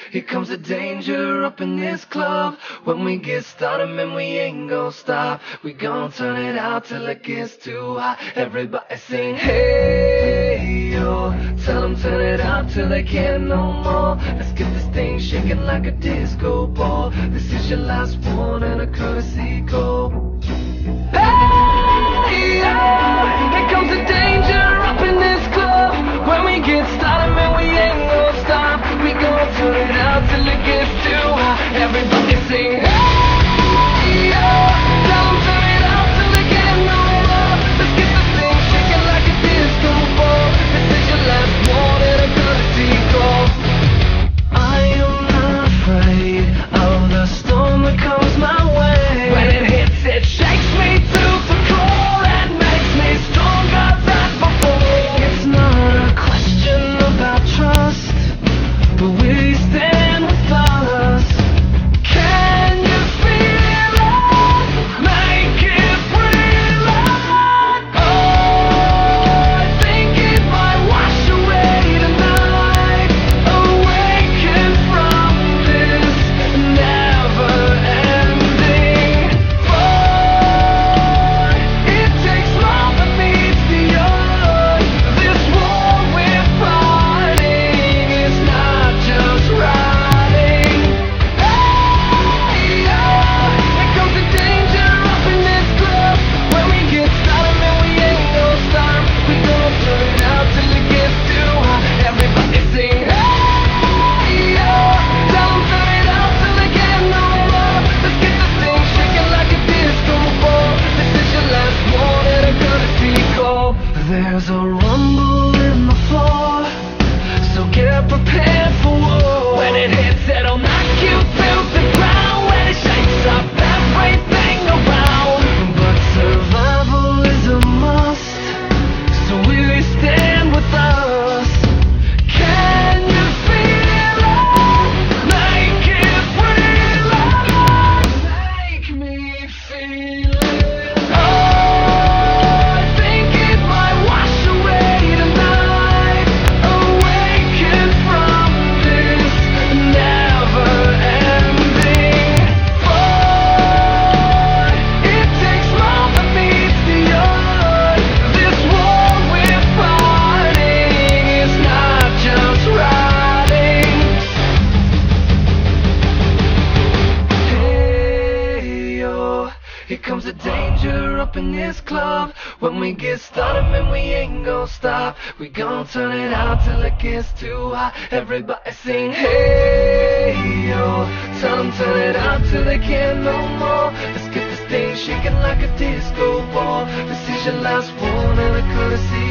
here comes the danger up in this club. When we get started, man, we ain't gon' stop. We gon' turn it out till it gets too hot. Everybody sing, hey, yo. Tell them turn it up till they can't no more. Let's get this thing shaking like a disco ball. This is your last one and a courtesy call. Hey, yo. Here comes the danger up in this club. When we get started, man, we ain't gon' stop. We gon' turn it out till it gets too hot. Everybody sing, hey, yo. Tell them turn it out till they can't no more. Let's get this thing shaking like a disco ball. This is your last one and a courtesy call. I am not afraid of the storm that comes my way. When it hits, it shakes me to the core and makes me stronger than before. It's not a question about trust, but we stand with us. Can you feel it? Make it real. Oh, I think it might wash away tonight. Awaken from this never-ending fight. It takes more than meets the eye. This war we're fighting is not just riding. Hey, yo, here comes the danger up in this club. When we get started, man, we ain't gon' stop. We gon' turn it out till it gets too hot. Everybody sing, hey, yo. Tell them turn it out till they can't no more. Let's get this thing shaking like a disco ball. This is your last one and a courtesy call. There's a rumble in the floor, so get prepared for war. When it hits, it'll knock you to the ground. When it shakes up everything around. But survival is a must, so will you stand with us? Can you feel it? Make it real. Make me feel it. Oh, I think it might wash away tonight. Awaken from this never-ending fight. It takes more than meets the eye. This war we're fighting is not just riding. Hey, yo, here comes the danger up in this club. When we get started, man, we ain't gon' stop. We gon' turn it out till it gets too hot. Everybody sing, hey, yo. Tell them turn it out till they can't no more. Let's get this thing shaking like a disco ball. This is your last one and a courtesy